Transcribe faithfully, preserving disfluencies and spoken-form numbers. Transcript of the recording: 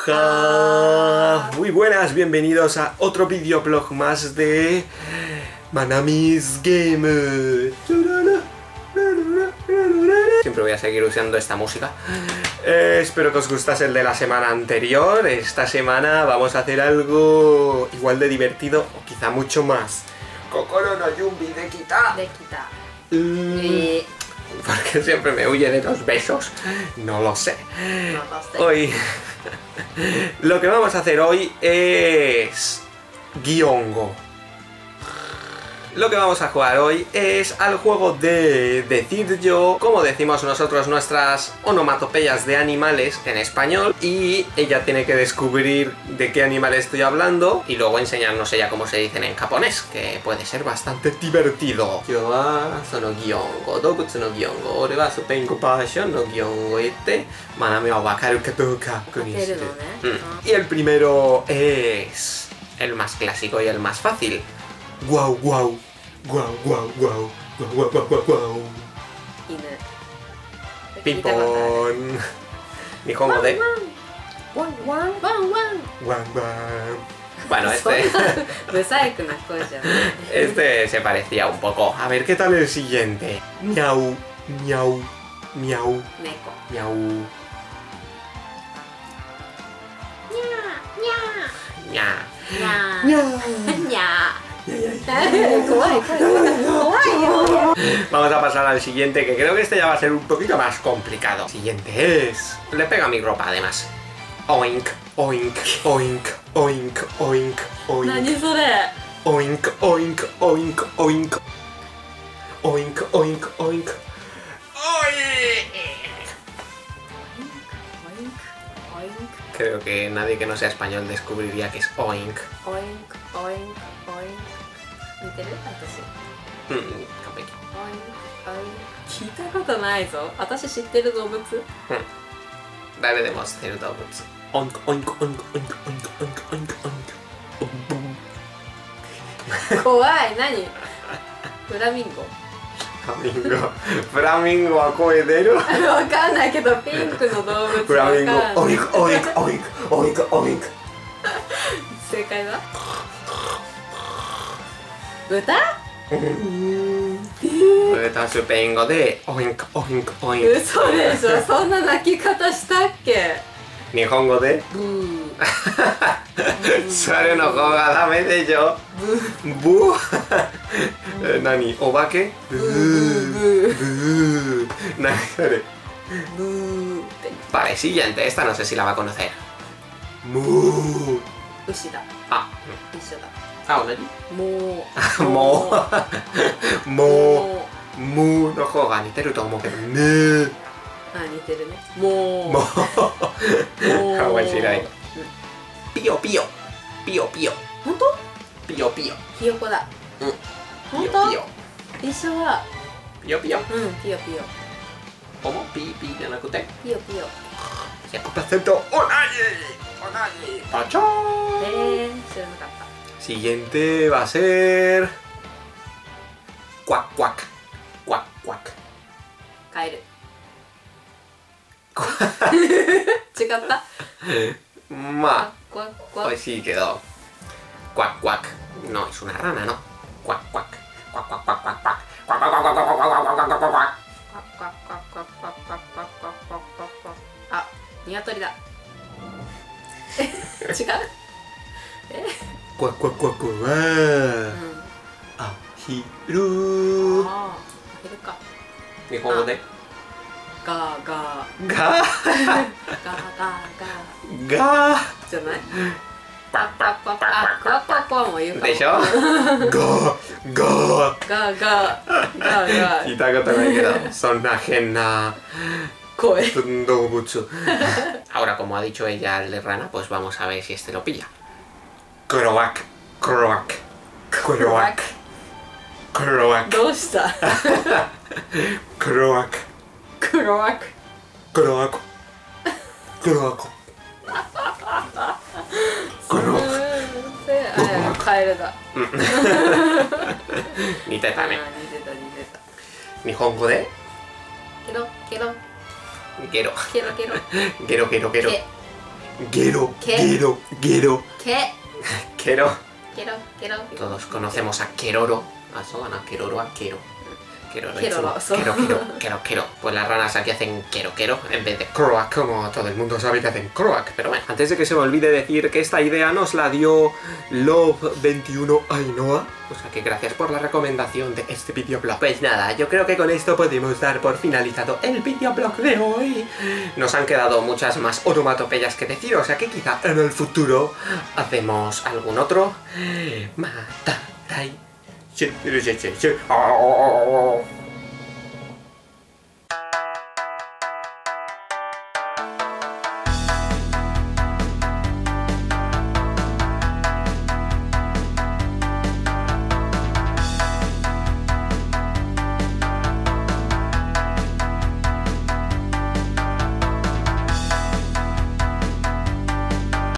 Aloha. Muy buenas, bienvenidos a otro videoblog más de Manami's Game. Siempre voy a seguir usando esta música. eh, Espero que os gustase el de la semana anterior. Esta semana vamos a hacer algo igual de divertido o quizá mucho más. Kokoro no Yumbi de Kita. De Kita. Mm, Eh, Porque siempre me huye de los besos. No lo sé. no lo sé. Hoy lo que vamos a hacer hoy es Gyongo. Lo que vamos a jugar hoy es al juego de decir yo, como decimos nosotros, nuestras onomatopeyas de animales en español, y ella tiene que descubrir de qué animal estoy hablando y luego enseñarnos ella cómo se dicen en japonés, que puede ser bastante divertido. Yo wa sono Gyongo, doubutsu no Gyongo, ore wa supengo passion no Gyongo ite, maname wa wakaru ka douka ni shite. Mm. Y el primero es el más clásico y el más fácil. Guau guau. Guau guau guau. Guau guau guau guau guau. Inu. Ping-pong. Nihongo de Wan wan wan wan. guau guau. Bueno, este, ブサイクな声じゃない。 este se parecía un poco. A ver, ¿qué tal el siguiente? Miau, miau, miau, 猫。 miau. にゃ Ña. ーにゃ Ña. ーにゃー。怖い怖い怖いよ。 Vamos a pasar al siguiente, que creo que este ya va a ser un poquito más complicado. Siguiente es... Le pega a mi ropa, además. Oink, oink, oink, oink, oink, 何 oink. それ。 Oink, oink, oink, oink. Oink, oink, oink. Oink. Creo que nadie que no sea español descubriría que es oink. オインクオインクオインク。似てる私。 Mm,完璧。 オインクオインク。聞いたことないぞ。私知ってる動物。 誰でも捨てる動物。オンクオインクオインクオインクオインクオインクオインクオインク。ボンボン。 怖い。何？フラミンゴ。 フラミンゴ。フラミンゴは声出る。 わかんないけどピンクの動物。 フラミンゴ。 わかんないオインクオインクオインクオインクオインク。 正解は？豚？ 豚スペイン語でオインクオインクオインク。 嘘でしょ。そんな鳴き方したっけ？ 日本語でブー。 それの方がダメでしょ。ブー。何お化け？ブーブー。何それ？ ブーって。 Vale, siguiente. Esta no sé si la va a conocer. Mu. 牛だ。 Ah, 一緒だ。 ah, ¿no? もう。 Mo. も Mo. Mu の方が似てると思うけどね。 あ、似てるね。もう。 Mo. もう。 かわいいない。 うん Pío, pío. Pío, pío. 本当？ Pío, pío. ひよこだ。 うん。 本 Pío, 当？ pío. 一緒だ。 Pío, pío. うん、ピヨピヨ。 ¿Cómo? Pi, pi じゃなくてピヨピヨ。 cien por ciento. ¡Onaji! ¡Onaji! ¡Pachón! えー、知らなかった。 Siguiente va a ser... Cuac, cuac. Cuac, cuac. カエル。違った？ Ma, クワックワッ pues sí quedó. Cuac, cuac. No, es una rana, ¿no? Cuac, cuac. Cuac, cuac, cuac, cuac, cuac. Cuac, cuac, cuac, cuac, cuac, cuac, cuac, cuac, cuac, cuac. クワックワックワックワックワックワックワックワックワックワックワック。あ、ニワトリだ。違う？え？ Cuac, cuac, cuac, cuac. うん。 あ、ひる。 ああ、いるか。 日本語でガーガー。 がガーガーガがー。じゃない？クワックワックワック。あ、クワックワックワも言うかも。 でしょががガーガーガーガー。 聞いたことないけどそんな変な声。 動物 Ahora, como ha dicho ella el de rana, pues vamos a ver si este lo pilla. Croac, croac, croac, croac, どうした？ croac, クロワック。 croac, croac, croac. あ、カエルだ。 似てたね。 あ、似てた似てた。 日本語でケロケロゲロケロケロゲロゲロゲロケ Gero, ¿Qué? Gero, Gero. ¿Qué? Kero. Quiero, quiero. Todos conocemos a Keroro. A Sogan, a Keroro, a Kero. Keroro, Keroro, Kero, Kero, Kero, Kero, Kero. Pues las ranas aquí hacen Kero, Kero en vez de Croak, como todo el mundo sabe que hacen Croak. Pero bueno, antes de que se me olvide decir que esta idea nos la dio Love veintiuno Ainhoa. O sea que gracias por la recomendación de este videoblog. Pues nada, yo creo que con esto podemos dar por finalizado el videoblog de hoy. Nos han quedado muchas más onomatopeyas que decir, o sea que quizá en el futuro hacemos algún otro. Matarai. Sí, sí, sí, sí.